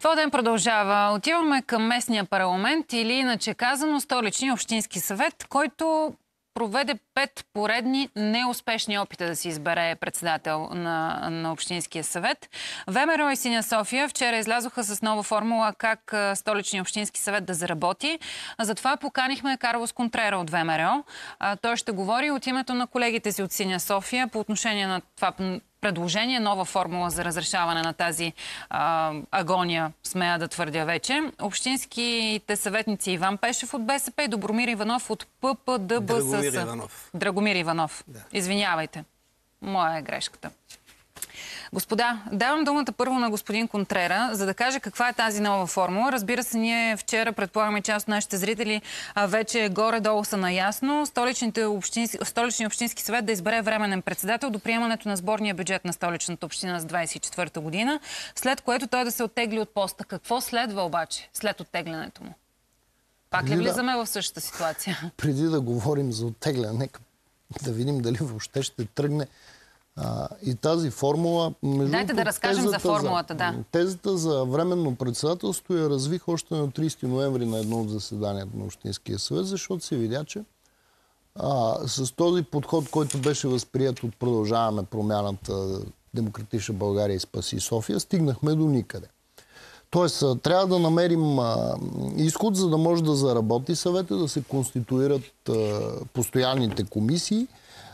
Това ден продължава. Отиваме към местния парламент или иначе казано Столичния общински съвет, който проведе 5 поредни неуспешни опита да се избере председател на Общинския съвет. ВМРО и Синя София вчера излязоха с нова формула как Столичния общински съвет да заработи. Затова поканихме Карлос Контрера от ВМРО. Той ще говори от името на колегите си от Синя София по отношение на това предложение, нова формула за разрешаване на тази агония, смея да твърдя вече. Общинските съветници Иван Пешев от БСП и Добромир Иванов от ППДБСС. Драгомир Иванов. Да. Извинявайте. Моя е грешката. Господа, давам думата първо на господин Контрера, за да каже каква е тази нова формула. Разбира се, ние вчера, предполагаме, част от нашите зрители вече горе-долу са наясно. Столичния общински съвет да избере временен председател до приемането на сборния бюджет на Столичната община за 2024 година, след което той да се оттегли от поста. Какво следва обаче след оттеглянето му? Пак ли влизаме в същата ситуация? Преди да говорим за оттегляне, нека да видим дали въобще ще тръгне и тази формула... Дайте да разкажем за формулата, да. Тезата за временно председателство я развих още на 30 ноември на едно от заседанията на Общинския съвет, защото се видя, че с този подход, който беше възприят от Продължаваме промяната, Демократична България и Спаси София, стигнахме до никъде. Тоест, трябва да намерим изход, за да може да заработи съвета, да се конституират постоянните комисии,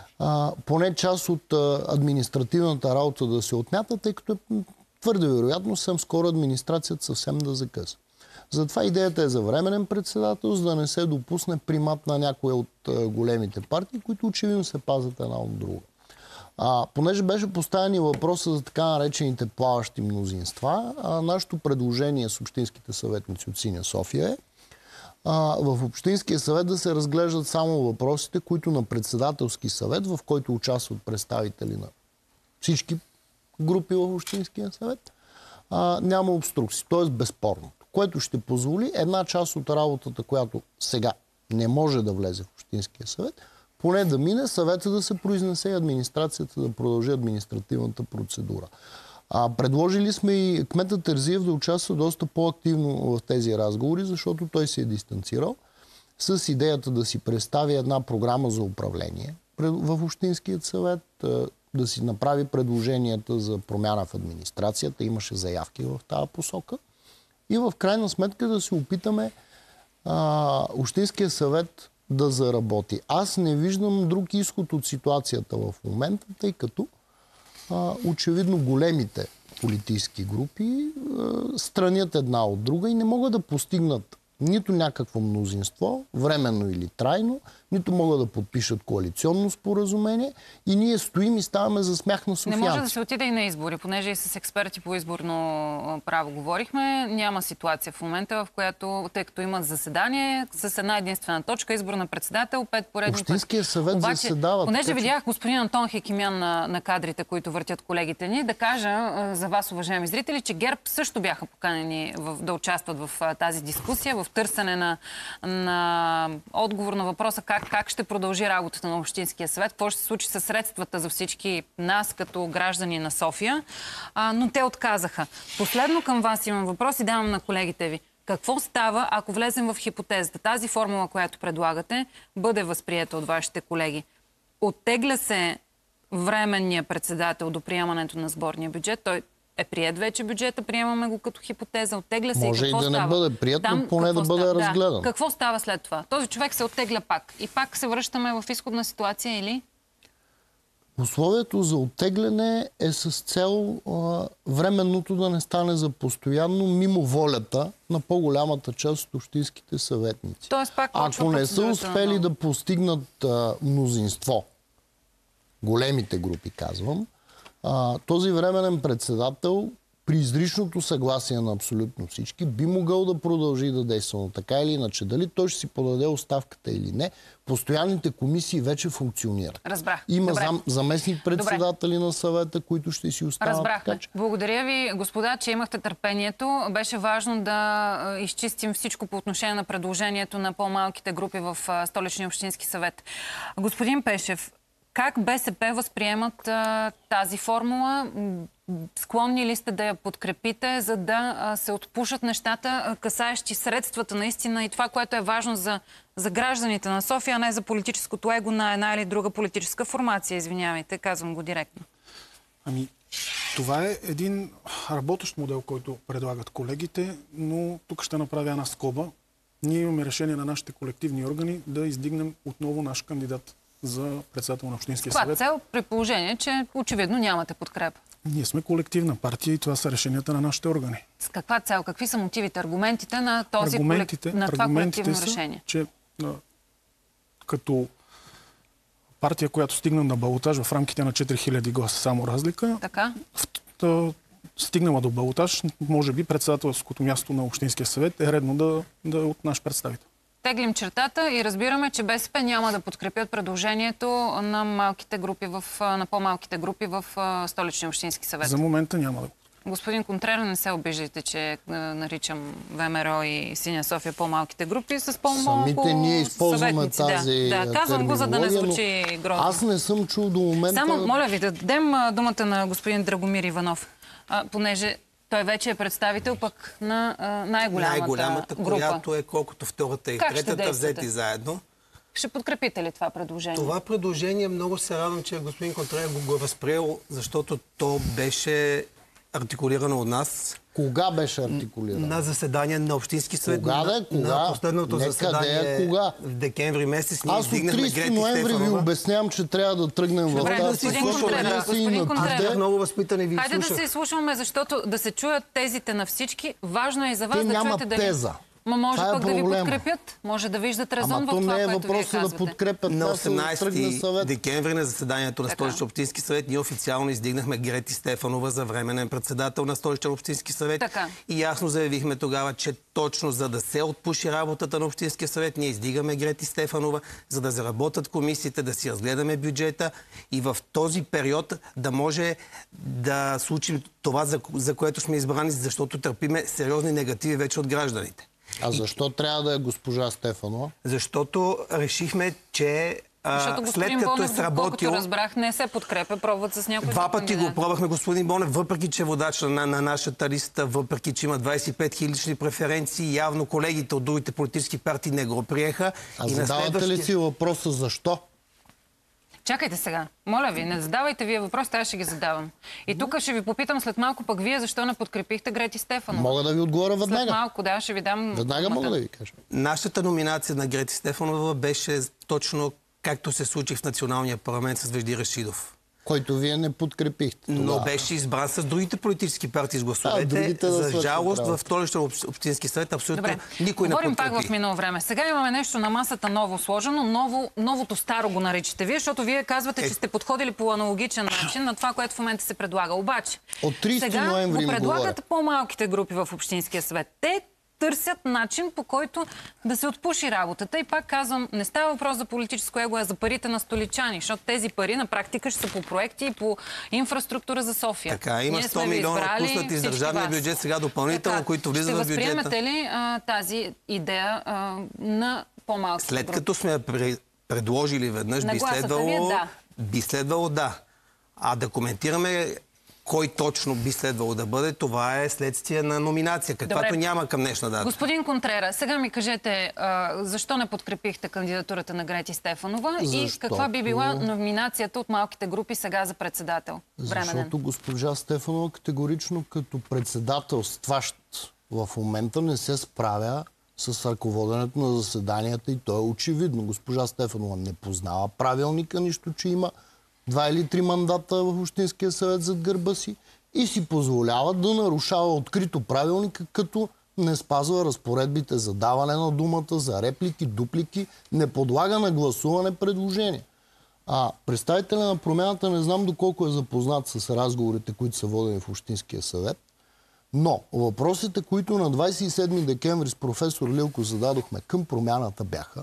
поне част от административната работа да се отмята, тъй като е твърде вероятно съвсем скоро администрацията съвсем да закъса. Затова идеята е за временен председател, за да не се допусне примат на някоя от големите партии, които очевидно се пазят една от друга. Понеже беше поставен и въпроса за така наречените плаващи мнозинства, нашето предложение с общинските съветници от Синя София е в Общинския съвет да се разглеждат само въпросите, които на председателски съвет, в който участват представители на всички групи в Общинския съвет, няма обструкции, т.е. безспорното, което ще позволи една част от работата, която сега не може да влезе в Общинския съвет, поне да мине, съвета да се произнесе и администрацията да продължи административната процедура. Предложили сме и кмета Терзиев да участва доста по-активно в тези разговори, защото той се е дистанцирал с идеята да си представи една програма за управление в Общинският съвет, да си направи предложенията за промяна в администрацията. Имаше заявки в тази посока. И в крайна сметка да се опитаме Общинския съвет да заработи. Аз не виждам друг изход от ситуацията в момента, тъй като очевидно големите политически групи странят една от друга и не могат да постигнат нито някакво мнозинство, временно или трайно, нито могат да подпишат коалиционно споразумение и ние стоим и ставаме за смях на софиянци. Не може да се отиде и на избори, понеже и с експерти по изборно право говорихме. Няма ситуация в момента, в която, тъй като имат заседание, с една единствена точка, избор на председател, 5 поредни пъти. Общинския съвет заседава. Понеже видях господин Антон Хекимян на кадрите, които въртят колегите ни, да кажа за вас, уважаеми зрители, че ГЕРБ също бяха поканени да участват в тази дискусия, в търсене на отговор на въпроса как ще продължи работата на Общинския съвет, какво ще се случи със средствата за всички нас като граждани на София, но те отказаха. Последно към вас имам въпрос и давам на колегите ви. Какво става, ако влезем в хипотезата? Тази формула, която предлагате, бъде възприета от вашите колеги. Оттегля се временния председател до приемането на сборния бюджет. Той е приет вече бюджета, приемаме го като хипотеза, оттегля се. Може и какво и да става? Не бъде прият, но поне да бъде разгледан. Да. Какво става след това? Този човек се оттегля пак. И пак се връщаме в изходна ситуация или? Условието за оттегляне е с цел временното да не стане за постоянно, мимо волята на по-голямата част от общинските съветници. Ако не са успели да постигнат мнозинство, големите групи казвам, този временен председател при изричното съгласие на абсолютно всички би могъл да продължи да действа, но така или иначе. Дали той ще си подаде оставката или не, постоянните комисии вече функционират. Разбрах. Има заместник председатели на съвета, които ще си останат. Разбрахме. Благодаря ви, господа, че имахте търпението. Беше важно да изчистим всичко по отношение на предложението на по-малките групи в Столичния общински съвет. Господин Пешев, Как БСП възприемат тази формула? Склонни ли сте да я подкрепите, за да се отпушат нещата, касаещи средствата наистина и това, което е важно за гражданите на София, а не за политическото его на една или друга политическа формация? Извинявайте, казвам го директно. Това е един работещ модел, който предлагат колегите, но тук ще направя една скоба. Ние имаме решение на нашите колективни органи да издигнем отново наш кандидат за председател на Общинския съвет. Това цел при положение, че очевидно нямате подкрепа. Ние сме колективна партия и това са решенията на нашите органи. С каква цел? Какви са мотивите, аргументите на това колективно решение? Че като партия, която стигна на балотаж в рамките на 4000 гласа само разлика, така? Стигнала до балотаж, може би председателското място на Общинския съвет е редно да е от наш представител. Теглим чертата и разбираме, че БСП няма да подкрепят предложението на малките групи на по-малките групи в Столичния общински съвет. За момента няма да. Господин Контрера, не се обиждайте, че наричам ВМРО и Синя София по-малките групи с по-малко самите ние използваме тази Да, казвам го, за да не звучи грозно. Аз не съм чул до момента... Само, моля ви, да дадем думата на господин Драгомир Иванов, понеже той вече е представител пък на най-голямата група. Която е колкото втората и третата взети заедно. Ще подкрепите ли това предложение? Това предложение много се радвам, че господин Контрера го е възприел, защото то беше артикулирано от нас. Кога беше артикулирано? На заседание на Общински съвет. Кога? На последното заседание кога? в декември месец. Ние аз от 30 ноември ви обяснявам, че трябва да тръгнем в тази Господин Контрера, много възпитан и ви хайде да се изслушваме, защото да се чуят тезите на всички. Важно е и за вас да чуете дали... теза. Може пък да ви подкрепят. Може да виждат резон в това, не е което вие казвате. Да подкрепят. На 18 декември на заседанието на Столичен общински съвет ние официално издигнахме Грети Стефанова за временен председател на Столичен общински съвет. И ясно заявихме тогава, че точно за да се отпуши работата на Общинския съвет, ние издигаме Грети Стефанова, за да заработят комисиите, да си разгледаме бюджета и в този период да може да случим това, за което сме избрани, защото търпиме сериозни негативи вече от гражданите. А защо трябва да е госпожа Стефанова? Защото решихме, че след като е сработил... разбрах, не се подкрепя, пробват с някой. Два пъти го пробвахме, господин Бонев, въпреки че водач на нашата листа, въпреки че има 25 000 лични преференции, явно колегите от другите политически партии не го приеха. А задавате ли си въпроса защо? Чакайте сега. Моля ви, не задавайте вие въпрос, аз ще ги задавам. И тук ще ви попитам след малко пък вие защо не подкрепихте Грети Стефанова. Мога да ви отговоря веднага. След малко, да, ще ви дам... Веднага мога да ви кажа. Нашата номинация на Грети Стефанова беше точно както се случи в Националния парламент с Вежди Рашидов. Който вие не подкрепихте. Но беше избран с другите политически партии с гласовете. За жалост в Столичен общински съвет абсолютно никой не подкрепи. Говорим пак в минало време. Сега имаме нещо на масата ново сложено. Новото старо го наричате вие, защото вие казвате, че сте подходили по аналогичен начин на това, което в момента се предлага. Обаче, от 30 ноември сега го предлагат по-малките групи в Общинския съвет. Те търсят начин, по който да се отпуши работата. И пак казвам, не става въпрос за политическо его, а за парите на столичани, защото тези пари на практика ще са по проекти и по инфраструктура за София. Така, има 100 милиона отпуснати из държавния бюджет сега допълнително, които влизат в бюджета. Ще възприемете ли тази идея на по-малки? След като сме предложили веднъж, би следвало да. А да коментираме кой точно би следвало да бъде, това е следствие на номинация, каквато няма към днешна дата. Господин Контрера, сега ми кажете, защо не подкрепихте кандидатурата на Грети Стефанова и каква би била номинацията от малките групи сега за председател? Защото госпожа Стефанова категорично като председателстващ в момента не се справя с ръководенето на заседанията и то е очевидно. Госпожа Стефанова не познава правилника, нищо, че има 2 или 3 мандата в Общинския съвет зад гърба си и си позволява да нарушава открито правилника, като не спазва разпоредбите за даване на думата, за реплики, дуплики, не подлага на гласуване предложения. Представителя на Промяната не знам доколко е запознат с разговорите, които са водени в Общинския съвет, но въпросите, които на 27 декември с професор Лилко зададохме към Промяната бяха: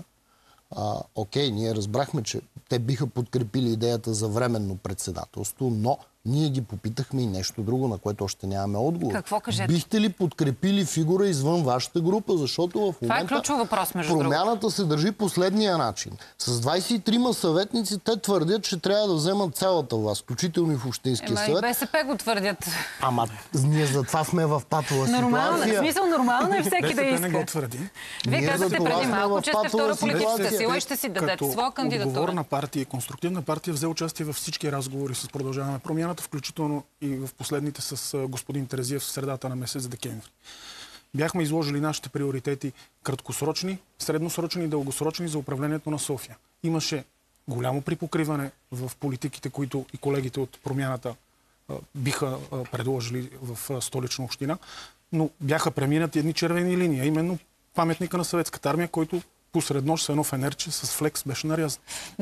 окей, ние разбрахме, че те биха подкрепили идеята за временно председателство, но Ние ги попитахме и нещо друго, на което още нямаме отговор. Какво кажете? Бихте ли подкрепили фигура извън вашата група? Защото в Това е момента ключов въпрос, между промяната се държи последния начин. С 23 съветници те твърдят, че трябва да вземат цялата власт, включително и в Общинския съвет. И БСП го твърдят. Ама ние затова сме в патова ситуация. В смисъл нормално е всеки да иска. не го твърди. Вие казахте преди малко, че сте втора политическа сила и ще си дадете своя кандидатура. Отговорна партия и конструктивна партия взе участие във всички разговори с Продължаваме промяната, включително и в последните с господин Терезиев в средата на месец декември. Бяхме изложили нашите приоритети краткосрочни, средносрочни и дългосрочни за управлението на София. Имаше голямо припокриване в политиките, които и колегите от промяната биха предложили в Столична община, но бяха преминати едни червени линии, именно паметника на Съветската армия, който посред нощ с едно фенерче с флекс беше нарязан.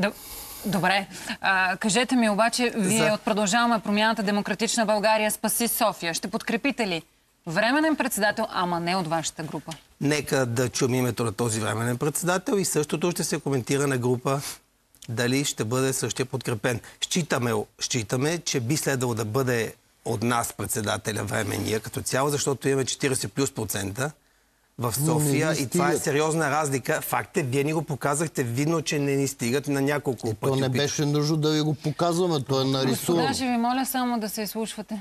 Добре. Кажете ми обаче, вие от Продължаваме промяната Демократична България спаси София. Ще подкрепите ли временен председател, ама не от вашата група? Нека да чуем името на този временен председател и същото ще се коментира на група дали ще бъде същия подкрепен. Считаме, че би следвало да бъде от нас председателя временния като цяло, защото имаме 40% в София и това е сериозна разлика. Факт е, вие ни го показахте, видно, че не ни стигат на няколко пъти. То не беше нужно да ви го показваме, то е нарисувано. Господа, ще ви моля само да се изслушвате.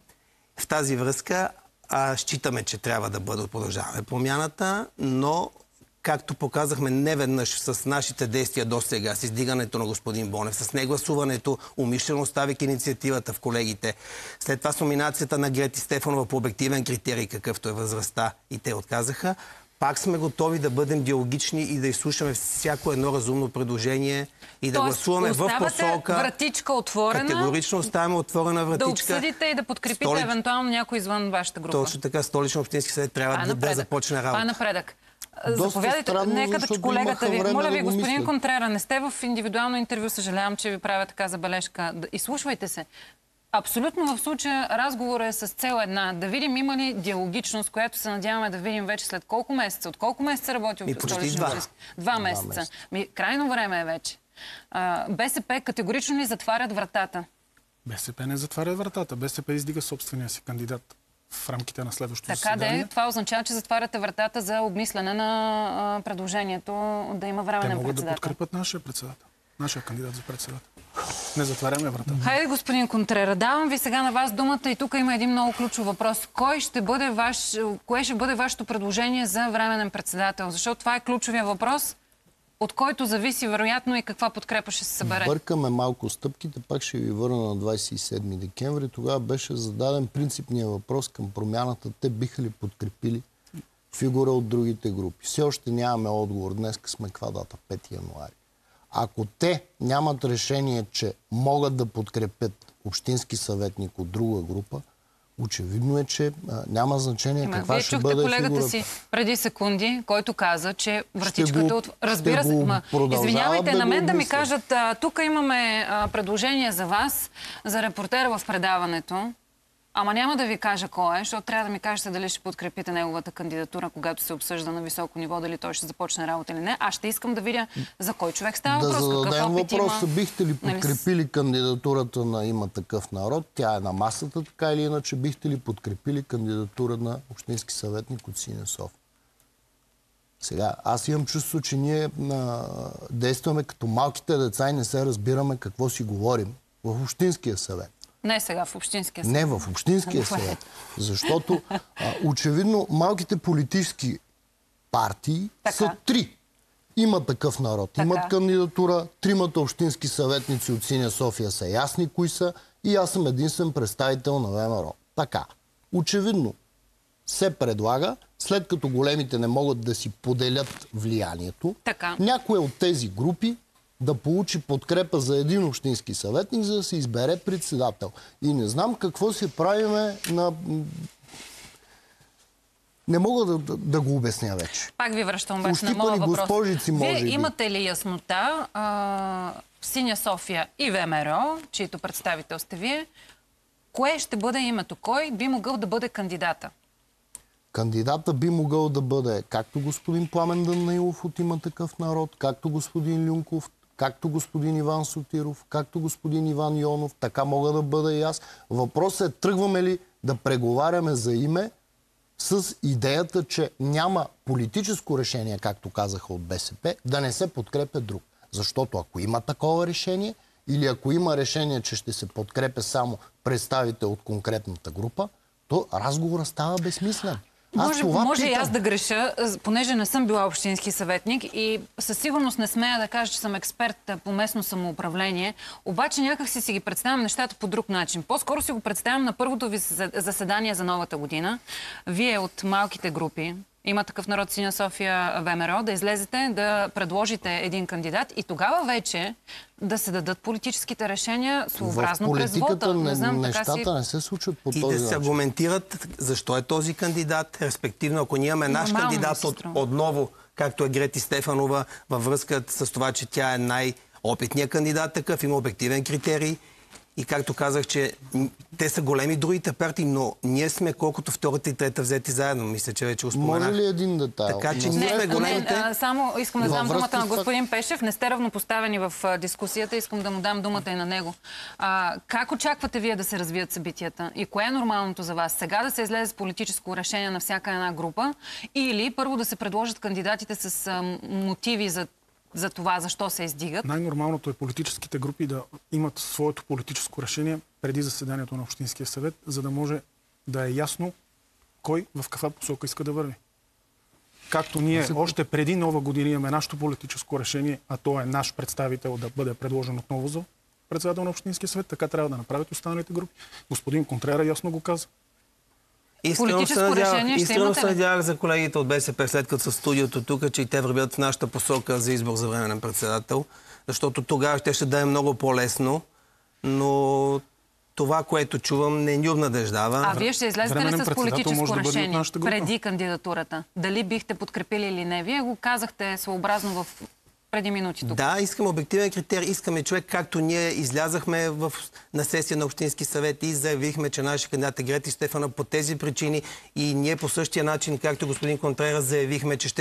В тази връзка считаме, че трябва да бъде Продължаваме промяната, но както показахме неведнъж с нашите действия до сега, с издигането на господин Бонев, с негласуването, умишлено ставайки инициативата в колегите, след това с номинацията на Грети Стефанова по обективен критерий, какъвто е възрастта, и те отказаха, пак сме готови да бъдем диалогични и да изслушаме всяко едно разумно предложение и да гласуваме в посока... вратичка отворена. Категорично оставяме отворена вратичка. Да обсъдите и да подкрепите евентуално някой извън вашата група. Точно така, Столичен общински съвет трябва да започне работа. Това е напредък. Заповядайте, нека да колегата ви. Моля ви, господин Контрера, не сте в индивидуално интервю, съжалявам, че ви правя така забележка. Изслушвайте се. Абсолютно в случая разговор е с цел една. Да видим има ли диалогичност, която се надяваме да видим вече след колко месеца. От колко месеца работи от Столична? 2 месеца. Крайно време е вече. БСП категорично ли затварят вратата? БСП не затварят вратата. БСП издига собствения си кандидат в рамките на следващото заседание. Това означава, че затваряте вратата за обмислене на предложението да има временен председател. Те могат да подкрепят нашия председател. Нашия кандидат за председател. Не затваряме врата. Хайде, господин Контрера, давам ви сега на вас думата и тук има един много ключов въпрос. Кое ще бъде вашето предложение за временен председател? Защото това е ключовия въпрос, от който зависи вероятно и каква подкрепа ще се събере. Бъркаме малко стъпките, пак ще ви върна на 27 декември. Тогава беше зададен принципния въпрос към промяната. Те биха ли подкрепили фигура от другите групи? Все още нямаме отговор. Днес сме каква дата? 5 януари. Ако те нямат решение, че могат да подкрепят общински съветник от друга група, очевидно е, че няма значение каква ще бъде фигурата. Вие чухте колегата си преди секунди, който каза, че вратичката от... Разбира се, извинявайте, на мен да ми кажат, тук имаме предложение за вас, за репортера в предаването, ама няма да ви кажа кой е, защото трябва да ми кажете дали ще подкрепите неговата кандидатура, когато се обсъжда на високо ниво, дали той ще започне работа или не. Аз ще искам да видя за кой човек става въпрос. Да зададем въпроса, бихте ли подкрепили кандидатурата на Има такъв народ? Тя е на масата, така или иначе. Бихте ли подкрепили кандидатура на общински съветник от Синя София? Сега, аз имам чувство, че ние действаме като малките деца и не се разбираме какво си говорим в Общинския съвет. Не сега в Общинския съвет. Не в Общинския съвет. Защото очевидно малките политически партии са 3. Има такъв народ. Имат кандидатура. 3 общински съветници от Синя София са ясни кои са и аз съм единствен представител на ВМРО. Така. Очевидно се предлага, след като големите не могат да си поделят влиянието, някоя от тези групи да получи подкрепа за един общински съветник, за да се избере председател. И не знам какво се правиме на... Не мога да го обясня вече. Пак ви връщам обаче на моя въпрос. Госпожици, Вие имате ли яснота в Синя София и ВМРО, чието представител сте вие, кое ще бъде името? Кой би могъл да бъде кандидата? Кандидата би могъл да бъде както господин Пламен Данаилов от Има такъв народ, както господин Люнков както господин Иван Сотиров, както господин Иван Йонов, така мога да бъда и аз. Въпросът е, тръгваме ли да преговаряме за име с идеята, че няма политическо решение, както казаха от БСП, да не се подкрепя друг. Защото ако има такова решение, или ако има решение, че ще се подкрепя само представител от конкретната група, то разговорът става безсмислен. Може и аз да греша, понеже не съм била общински съветник и със сигурност не смея да кажа, че съм експерт по местно самоуправление, обаче някак си ги представям нещата по друг начин. По-скоро си го представям на първото ви заседание за новата година. Вие от малките групи, Има такъв народ, Синя София, ВМРО, да излезете, да предложите един кандидат и тогава вече да се дадат политическите решения съобразно през вота. В политиката нещата не се случват по този начин. И да се аргументират защо е този кандидат, респективно ако ние имаме наш кандидат отново, както е Грети Стефанова, във връзка с това, че тя е най-опитният кандидат такъв, има обективен критерий. И както казах, че те са големи другите партии, но ние сме колкото втората и трета взети заедно. Мисля, че вече го споменах. Може ли един детайл? Така че ние сме големите. Само искам да дам думата на господин Пешев. Не сте равнопоставени в дискусията. Искам да му дам думата и на него. Как очаквате вие да се развият събитията? И кое е нормалното за вас? Сега да се излезе с политическо решение на всяка една група или първо да се предложат кандидатите с мотиви за това, защо се издигат? Най-нормалното е политическите групи да имат своето политическо решение преди заседанието на Общинския съвет, за да може да е ясно кой в каква посока иска да върви. Както ние още преди Нова година имаме нашето политическо решение, а то е наш представител да бъде предложен отново за председател на Общинския съвет, така трябва да направят останалите групи. Господин Контрера ясно го каза. Искрено се надявах за колегите от БСП, след като са в студиото тук, че и те вървят в нашата посока за избор за временен председател, защото тогава ще да е много по-лесно, но това, което чувам, не ни обнадеждава. А вие ще излезете ли с политическо решение преди кандидатурата? Дали бихте подкрепили или не? Вие го казахте съобразно преди минути тук. Да, искам обективен критерий. Искаме човек, както ние излязахме на сесия на Общински съвет и заявихме, че нашия кандидат е Грети Стефанова по тези причини и ние по същия начин, както господин Контрера, заявихме, че ще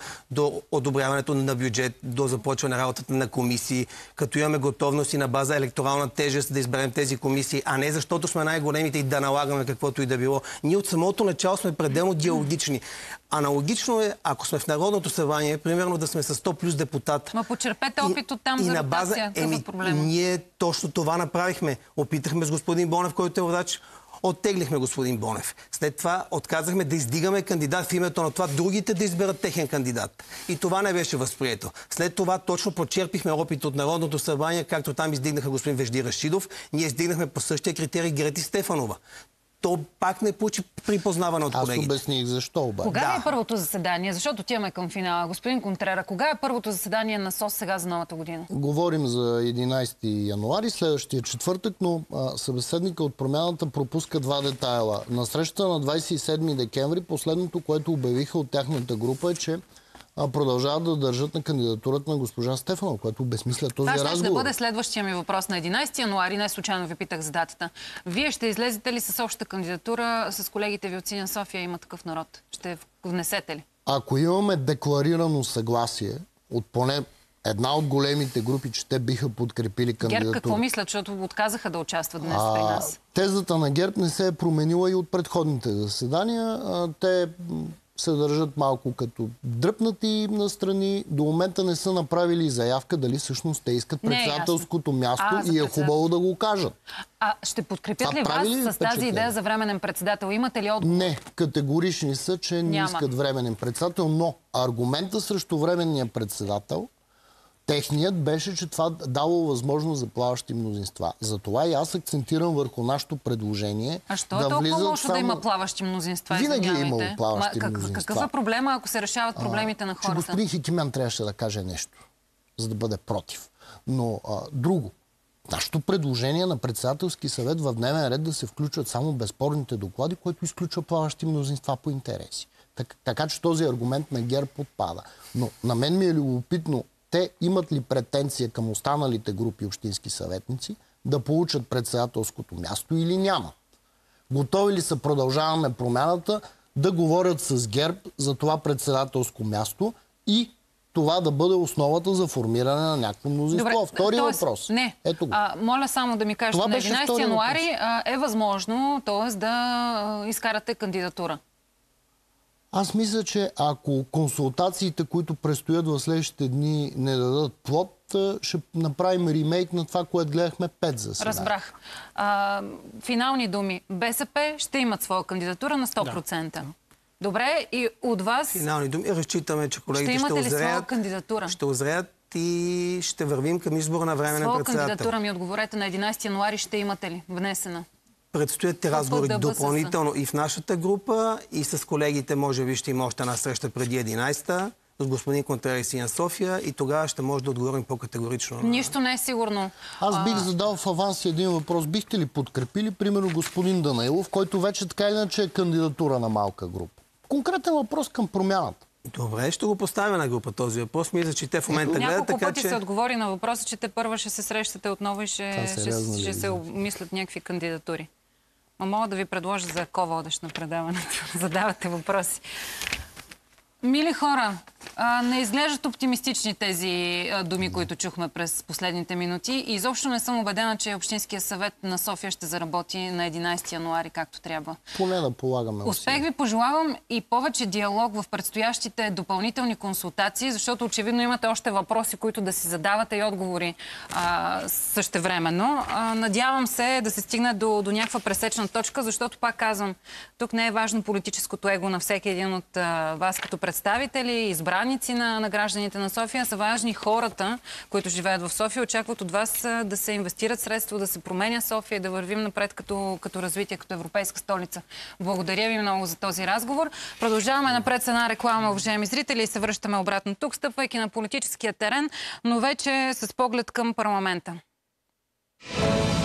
до одобряването на бюджет, до започване работата на комисии, като имаме готовност и на база електорална тежест да изберем тези комисии, а не защото сме най-големите и да налагаме каквото и да било. Ние от самото начало сме пределно диалогични. Аналогично е, ако сме в Народното събрание, примерно да сме с 100 плюс депутат. Ма почерпете опит от там за ротация. Какъв е проблема? Ние точно това направихме. Опитахме с господин Бонев, който е водач. Оттеглихме господин Бонев. След това отказахме да издигаме кандидат в името на това другите да изберат техен кандидат. И това не беше възприето. След това точно почерпихме опит от Народното събрание, както там издигнаха господин Вежди Рашидов. Ние издигнахме по същия критерий Грети Стефанова. То пак не получи припознаване от колегите. Аз обясних защо обаче. Кога е първото заседание? Защото отиваме към финала. Господин Контрера, кога е първото заседание на СОС сега за новата година? Говорим за 11 януари, следващия четвъртък, но събеседника от промяната пропуска два детайла. На срещата на 27 декември последното, което обявиха от тяхната група е, че продължават да държат на кандидатурата на госпожа Стефанова, което безсмисля този разговор. Това ще бъде следващия ми въпрос. На 11 януари, не случайно ви питах за датата. Вие ще излезете ли с общата кандидатура с колегите ви от Синя София Има такъв народ? Ще внесете ли? Ако имаме декларирано съгласие от поне една от големите групи, че те биха подкрепили кандидатура. ГЕРБ какво мислят, защото отказаха да участват днес при нас? Тезата на ГЕРБ не се е променила и от предходните заседания. Те се държат малко като дръпнати настрани. До момента не са направили заявка дали всъщност те искат председателското място и е хубаво да го кажат. Ще подкрепят ли вас с тази идея за временен председател? Имате ли отговор? Не, категорични са, че не искат временен председател, но аргумента срещу временния председател техният беше, че това дало възможност за плаващи мнозинства. Затова и аз акцентирам върху нашето предложение. А що е толкова лошо да има плаващи мнозинства? Винаги е имало плаващи мнозинства. Какъв е проблема, ако се решават проблемите на хората? Че господин Хикимян трябваше да каже нещо, за да бъде против. Но друго. Нашето предложение на председателски съвет в дневен ред да се включват само безспорните доклади, което изключва плаващи мнозинства по интереси. Така че този аргумент на ГЕРБ отпада. Но на мен ми е любопитно те имат ли претенция към останалите групи общински съветници да получат председателското място или нямат? Готови ли са, продължаваме промяната, да говорят с ГЕРБ за това председателско място и това да бъде основата за формиране на някакво мнозинство. Добре, Втория въпрос. Не. Ето го. Моля само да ми кажете, на 11 януари е възможно, т.е. да изкарате кандидатура. Аз мисля, че ако консултациите, които предстоят в следващите дни, не дадат плод, ще направим ремейк на това, което гледахме 5 заседания. Разбрах. Финални думи. БСП ще имат своя кандидатура на 100%. Да. Добре, и от вас... Финални думи. Разчитаме, че колегите ще имате ли своя кандидатура? Ще озреят и ще вървим към избора на временен председател. Своя кандидатура ми отговорете на 11 януари ще имате ли внесена? Предстоят разговори допълнително и в нашата група, и с колегите, може би ще има още една среща преди 11-та, с господин Контрерис и на София, и тогава ще може да отговорим по-категорично. Нищо не е сигурно. Аз бих задал в аванс един въпрос. Бихте ли подкрепили, примерно, господин Данаилов, който вече така или иначе е кандидатура на малка група? Конкретен въпрос към промяната. Добре, ще го поставя на група този въпрос. Мисля, че те в момента гледат, така че... Няколко пъти се отговори на въпроса, че те първа ще се срещате отново и ще се обмислят някакви кандидатури. Мога да ви предложа за ко-водещ на предаването. Задавате въпроси. Мили хора, не изглеждат оптимистични тези думи, които чухме през последните минути. И изобщо не съм убедена, че Общинския съвет на София ще заработи на 11 януари както трябва. Поне да полагаме усилия. Успех ви пожелавам и повече диалог в предстоящите допълнителни консултации, защото очевидно имате още въпроси, които да си задавате и отговори същевременно. Надявам се да се стигне до някаква пресечна точка, защото пак казвам, тук не е важно политическото его на всеки един от вас като представители, избраници на гражданите на София, са важни хората, които живеят в София, очакват от вас да се инвестират средства, да се променя София и да вървим напред като развитие, като европейска столица. Благодаря ви много за този разговор. Продължаваме напред с една реклама, уважаеми зрители, и се връщаме обратно тук, стъпвайки на политическия терен, но вече с поглед към парламента.